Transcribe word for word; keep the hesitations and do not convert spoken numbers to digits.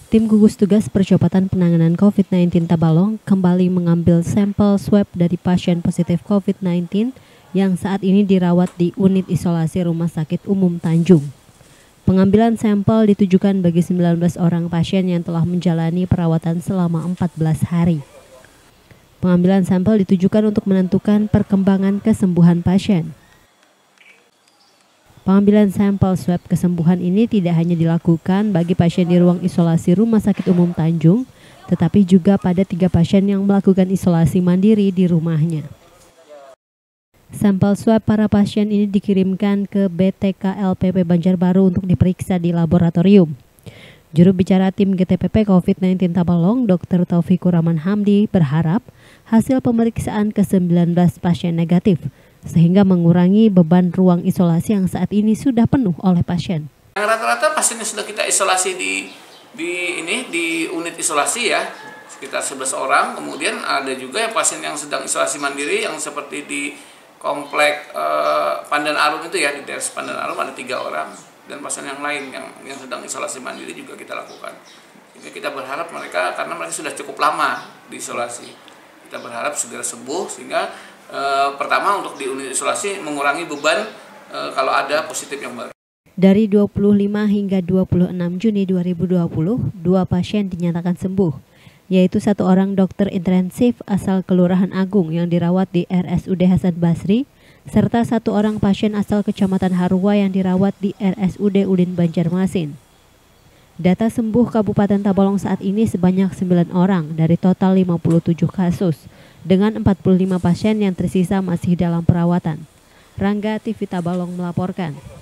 Tim gugus tugas percepatan penanganan covid sembilan belas Tabalong kembali mengambil sampel swab dari pasien positif covid sembilan belas yang saat ini dirawat di unit isolasi Rumah Sakit Umum Tanjung. Pengambilan sampel ditujukan bagi sembilan belas orang pasien yang telah menjalani perawatan selama empat belas hari. Pengambilan sampel ditujukan untuk menentukan perkembangan kesembuhan pasien. Pengambilan sampel swab kesembuhan ini tidak hanya dilakukan bagi pasien di ruang isolasi Rumah Sakit Umum Tanjung, tetapi juga pada tiga pasien yang melakukan isolasi mandiri di rumahnya. Sampel swab para pasien ini dikirimkan ke B T K L P P Banjarbaru untuk diperiksa di laboratorium. Juru bicara tim G T P P covid sembilan belas Tabalong, Dokter Taufikur Rahman Hamdi, berharap hasil pemeriksaan ke sembilan belas pasien negatif, sehingga mengurangi beban ruang isolasi yang saat ini sudah penuh oleh pasien. Rata-rata pasien yang sudah kita isolasi di di ini di unit isolasi ya sekitar sebelas orang. Kemudian ada juga yang pasien yang sedang isolasi mandiri yang seperti di komplek eh, Pandan Arum itu ya, di daerah Pandan Arum ada tiga orang, dan pasien yang lain yang yang sedang isolasi mandiri juga kita lakukan. Jadi kita berharap mereka, karena mereka sudah cukup lama di isolasi, kita berharap segera sembuh sehingga e, pertama untuk di unit isolasi mengurangi beban e, kalau ada positif yang baru. Dari dua puluh lima hingga dua puluh enam Juni dua ribu dua puluh, dua pasien dinyatakan sembuh, yaitu satu orang dokter intensif asal Kelurahan Agung yang dirawat di R S U D Hasan Basri, serta satu orang pasien asal Kecamatan Harua yang dirawat di R S U D Udin Banjarmasin. Data sembuh Kabupaten Tabalong saat ini sebanyak sembilan orang dari total lima puluh tujuh kasus, dengan empat puluh lima pasien yang tersisa masih dalam perawatan. Rangga T V Tabalong melaporkan.